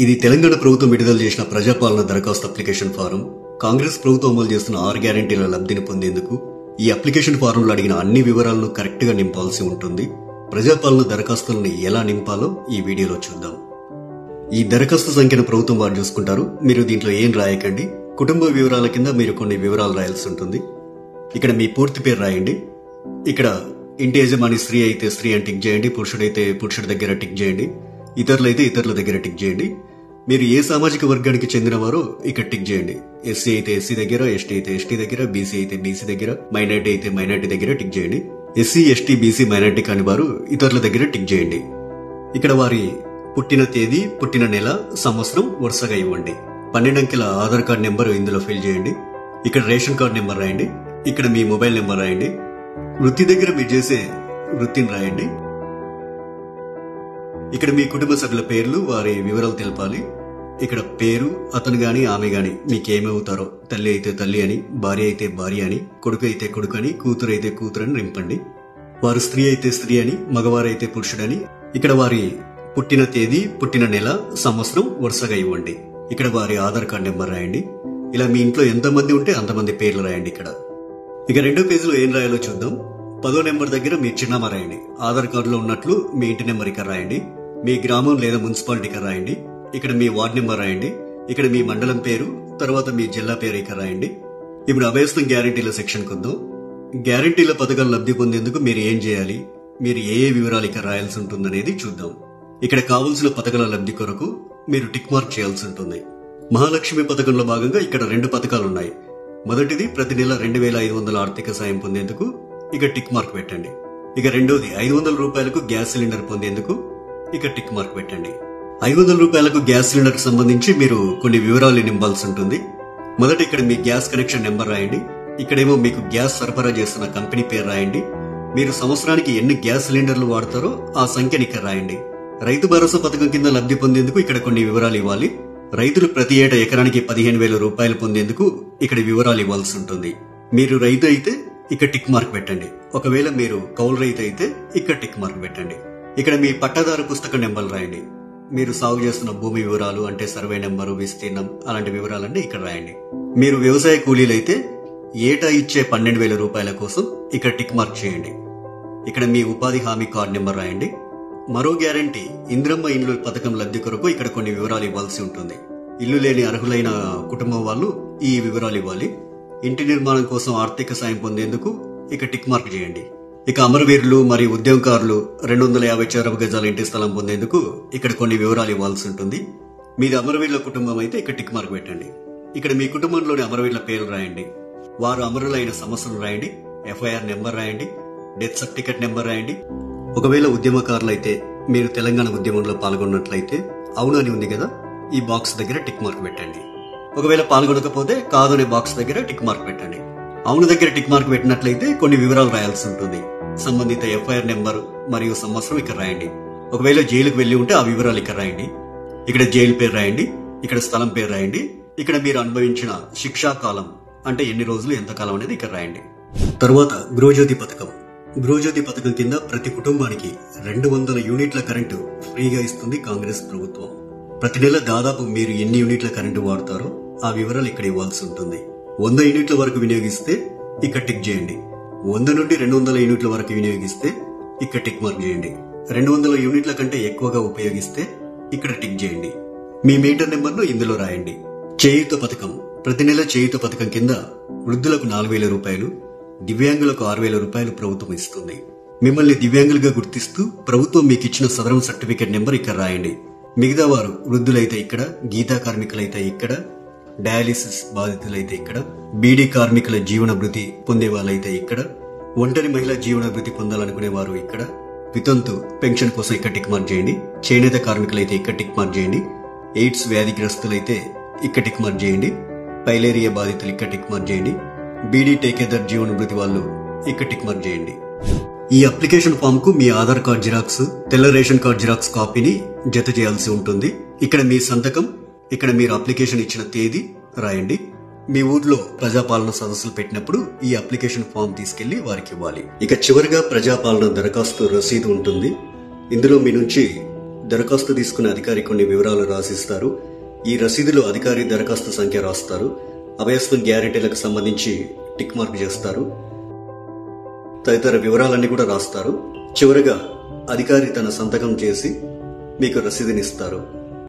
ఇది తెలంగాణ ప్రభుత్వం విడుదల చేసిన ప్రజాపాలన దరఖాస్తు అప్లికేషన్ ఫారం. కాంగ్రెస్ ప్రభుత్వం అమలు చేస్తున్న 6 గ్యారెంటీల లబ్ధిని పొందేందుకు ఈ అప్లికేషన్ ఫారంలో అడిగిన అన్ని వివరాలను కరెక్ట్ గా నింపాల్సి ఉంటుంది. ప్రజాపాలన దరఖాస్తులను ఎలా నింపాలో ఈ వీడియోలో చూద్దాం. ఈ దరఖాస్తు సంఖ్యను ప్రభుత్వం వారు చూసుకుంటారు. మీరు దీంట్లో ఏం రాయకండి. కుటుంబ వివరాల కింద మీరు కొన్ని వివరాలు రాయాల్సి ఉంటుంది. ఇక్కడ మీ పూర్తి పేరు రాయండి. ఇక్కడ ఇంటి యజమాని స్త్రీ అయితే స్త్రీ అని టిక్ చేయండి, పురుషుడైతే పురుషుడి దగ్గర టిక్ చేయండి, ఇతరులైతే ఇతరుల దగ్గర టిక్ చేయండి. మీరు ఏ సామాజిక వర్గానికి చెందినవారో ఇక్కడ టిక్ చేయండి. ఎస్సీ అయితే ఎస్సీ దగ్గర, ఎస్టీ అయితే ఎస్టీ దగ్గర, బీసీ అయితే బీసీ దగ్గర, మైనార్టీ అయితే మైనార్టీ దగ్గర టిక్ చేయండి. ఎస్సీ ఎస్టీ బీసీ మైనార్టీ కాని వారు ఇతరుల దగ్గర టిక్ చేయండి. ఇక్కడ వారి పుట్టిన తేదీ, పుట్టిన నెల, సంవత్సరం వరుసగా ఇవ్వండి. 12 అంకెల ఆధార్ కార్డ్ నెంబర్ ఇందులో ఫిల్ చేయండి. ఇక్కడ రేషన్ కార్డ్ నెంబర్ రాయండి. ఇక్కడ మీ మొబైల్ నెంబర్ రాయండి. వృత్తి దగ్గర మీరు చేసే వృత్తిని రాయండి. ఇక్కడ మీ కుటుంబ సభ్యుల పేర్లు, వారి వివరాలు తెలపాలి. ఇక్కడ పేరు, అతను గాని ఆమె గాని మీకేమవుతారో, తల్లి అయితే తల్లి అని, భార్య అయితే భార్య అని, కొడుకు అయితే కొడుకు అని, కూతురు అయితే కూతురు అని నింపండి. వారు స్త్రీ అయితే స్త్రీ అని, మగవారైతే పురుషుడని. ఇక్కడ వారి పుట్టిన తేదీ, పుట్టిన నెల, సంవత్సరం వరుసగా ఇవ్వండి. ఇక్కడ వారి ఆధార్ కార్డ్ నెంబర్ రాయండి. ఇలా మీ ఇంట్లో ఎంతమంది ఉంటే అంతమంది పేర్లు రాయండి. ఇక్కడ ఇక 2వ పేజీలో ఏం రాయాలో చూద్దాం. 10వ నెంబర్ దగ్గర మీ చిరునామా రాయండి. ఆధార్ కార్డులో ఉన్నట్లు మీ ఇంటి నెంబర్ ఇక్కడ రాయండి. మీ గ్రామం లేదా మున్సిపాలిటీ ఇక్కడ రాయండి. ఇక్కడ మీ వార్డ్ నెంబర్ రాయండి. ఇక్కడ మీ మండలం పేరు, తర్వాత మీ జిల్లా పేరు ఇక్కడ రాయండి. ఇప్పుడు అభయస్థం గ్యారెంటీల సెక్షన్ కొద్దాం. గ్యారెంటీల పథకాలు లబ్ధి పొందేందుకు మీరు ఏం చేయాలి, మీరు ఏ వివరాలు ఇక్కడ రాయాల్సి ఉంటుందనేది చూద్దాం. ఇక్కడ కావలసిన పథకాల లబ్ధి కొరకు మీరు టిక్ మార్క్ చేయాల్సి ఉంటుంది. మహాలక్ష్మి పథకంలో భాగంగా ఇక్కడ 2 పథకాలు ఉన్నాయి. మొదటిది ప్రతి నెల 2500 ఆర్థిక సాయం పొందేందుకు ఇక టిక్ మార్క్ పెట్టండి. ఇక రెండోది 500 రూపాయలకు గ్యాస్ సిలిండర్ పొందేందుకు ఇక టిక్ మార్క్ పెట్టండి. 500 రూపాయలకు గ్యాస్ సిలిండర్ కు సంబంధించి మీరు కొన్ని వివరాలు నింపాల్సి ఉంటుంది. మొదట ఇక్కడ మీ గ్యాస్ కనెక్షన్ నెంబర్ రాయండి. ఇక్కడేమో మీకు గ్యాస్ సరఫరా చేస్తున్న కంపెనీ పేరు రాయండి. మీరు సంవత్సరానికి ఎన్ని గ్యాస్ సిలిండర్లు వాడతారో ఆ సంఖ్యని ఇక్కడ రాయండి. రైతు భరోసా పథకం కింద లబ్ధి పొందేందుకు ఇక్కడ కొన్ని వివరాలు ఇవ్వాలి. రైతులు ప్రతి ఏటా ఎకరానికి 15,000 రూపాయలు పొందేందుకు ఇక్కడ వివరాలు ఇవ్వాల్సి ఉంటుంది. మీరు రైతు అయితే ఇక్కడ టిక్ మార్క్ పెట్టండి. ఒకవేళ మీరు కౌలు రైతు అయితే ఇక్కడ టిక్ మార్క్ పెట్టండి. ఇక్కడ మీ పట్టాదారు పుస్తక నెంబర్లు రాయండి. మీరు సాగు చేస్తున్న భూమి వివరాలు అంటే సర్వే నెంబరు, విస్తీర్ణం అలాంటి వివరాలన్నీ ఇక్కడ రాయండి. మీరు వ్యవసాయ కూలీలైతే ఏటా ఇచ్చే 12,000 రూపాయల కోసం ఇక్కడ టిక్ మార్క్ చేయండి. ఇక్కడ మీ ఉపాధి హామీ కార్డు నెంబర్ రాయండి. మరో గ్యారంటీ ఇంద్రమ్మ ఇండ్లు పథకం లబ్ధి కొరకు ఇక్కడ కొన్ని వివరాలు ఇవ్వాల్సి ఉంటుంది. ఇల్లు లేని అర్హులైన కుటుంబం వాళ్ళు ఈ వివరాలు ఇవ్వాలి. ఇంటి నిర్మాణం కోసం ఆర్థిక సాయం పొందేందుకు ఇక టిక్ మార్క్ చేయండి. ఇక అమరవీరులు మరియు ఉద్యమకారులు 250 చదరపు గజాల ఇంటి స్థలం పొందేందుకు ఇక్కడ కొన్ని వివరాలు ఇవ్వాల్సి ఉంటుంది. మీది అమరవీరుల కుటుంబం అయితే ఇక్కడ టిక్ మార్క్ పెట్టండి. ఇక్కడ మీ కుటుంబంలోని అమరవీరుల పేర్లు రాయండి. వారు అమరులైన సంవత్సరం రాయండి. ఎఫ్ఐఆర్ నెంబర్ రాయండి. డెత్ సర్టిఫికెట్ నెంబర్ రాయండి. ఒకవేళ ఉద్యమకారులైతే మీరు తెలంగాణ ఉద్యమంలో పాల్గొన్నట్లయితే అవును అని ఉంది కదా, ఈ బాక్స్ దగ్గర టిక్ మార్క్ పెట్టండి. ఒకవేళ పాల్గొనకపోతే కాదు అనే బాక్స్ దగ్గర టిక్ మార్క్ పెట్టండి. అవును దగ్గర టిక్ మార్క్ పెట్టినట్లయితే కొన్ని వివరాలు రాయాల్సి ఉంటుంది. సంబంధిత ఎఫ్ఐఆర్ నెంబర్ మరియు సంవత్సరం ఇక్కడ రాయండి. ఒకవేళ జైలుకు వెళ్లి ఉంటే ఆ వివరాలు ఇక్కడ రాయండి. ఇక్కడ జైలు పేరు రాయండి. ఇక్కడ స్థలం పేరు రాయండి. ఇక్కడ మీరు అనుభవించిన శిక్షా కాలం అంటే ఎన్ని రోజులు, ఎంత కాలం అనేది ఇక్కడ రాయండి. తరువాత గృహజ్యోతి పథకం. గృహజ్యోతి పథకం కింద ప్రతి కుటుంబానికి 200 యూనిట్ల కరెంటు ఫ్రీగా ఇస్తుంది కాంగ్రెస్ ప్రభుత్వం. ప్రతి నెల దాదాపు మీరు ఎన్ని యూనిట్ల కరెంటు వాడతారో ఆ వివరాలు ఇక్కడ ఇవ్వాల్సి ఉంటుంది. 100 యూనిట్ల వరకు వినియోగిస్తే ఇక్కడ టిక్ చేయండి. 100 నుండి 200 యూనిట్ల వరకు వినియోగిస్తే ఇక్కడ టిక్ మార్క్ చేయండి. 200 యూనిట్ల కంటే ఎక్కువగా ఉపయోగిస్తే ఇక్కడ టిక్ చేయండి. మీ మీటర్ నెంబర్ను ఇందులో రాయండి. చేయూత పథకం. ప్రతి నెల చేయూత పథకం కింద వృద్ధులకు 4,000 రూపాయలు, దివ్యాంగులకు 6,000 రూపాయలు ప్రభుత్వం ఇస్తుంది. మిమ్మల్ని దివ్యాంగులుగా గుర్తిస్తూ ప్రభుత్వం మీకు ఇచ్చిన సదరం సర్టిఫికేట్ నెంబర్ ఇక్కడ రాయండి. మిగతా వారు వృద్ధులైతే ఇక్కడ, గీతా కార్మికులైతే ఇక్కడ, డయాలిసిస్ బాధితులైతే ఇక్కడ, బీడీ కార్మికుల జీవన భృతి పొందే వాళ్ళైతే ఇక్కడ, ఒంటరి మహిళా జీవన భృతి పొందాలనుకునే వారు ఇక్కడ, వితంతు పెన్షన్ కోసం ఇక్కడ టిక్ మార్క్ చేయండి. చేనేత కార్మికులైతే ఇక్కడ టిక్ మార్క్ చేయండి. ఎయిడ్స్ వ్యాధిగ్రస్తులైతే ఇక్కడ టిక్ మార్క్ చేయండి. పైలేరియా బాధితులు ఇక్కడ టిక్ మార్క్ చేయండి. బీడీ టేకేదర్ జీవన భృతి వాళ్ళు ఇక్కడ టిక్ మార్క్ చేయండి. ఈ అప్లికేషన్ ఫామ్ కు మీ ఆధార్ కార్డ్ జిరాక్స్, తెల్ల రేషన్ కార్డ్ జిరాక్స్ కాపీని జత చేయాల్సి ఉంటుంది. ఇక్కడ మీ సంతకం, ఇక్కడ మీరు అప్లికేషన్ ఇచ్చిన తేదీ రాయండి. మీ ఊర్లో ప్రజాపాలన సదస్సులు పెట్టినప్పుడు ఈ అప్లికేషన్ ఫామ్ తీసుకెళ్లి వారికి ఇవ్వాలి. ఇక చివరిగా ప్రజాపాలన దరఖాస్తు రసీదు ఉంటుంది. ఇందులో మీ నుంచి దరఖాస్తు తీసుకునే అధికారి కొన్ని వివరాలు రాసిస్తారు. ఈ రసీదులో అధికారి దరఖాస్తు సంఖ్య రాస్తారు. అభయస్థం గ్యారెంటీలకు సంబంధించి టిక్ మార్క్ చేస్తారు. తదితర వివరాలన్నీ కూడా రాస్తారు. చివరగా అధికారి తన సంతకం చేసి మీకు రసీదునిస్తారు.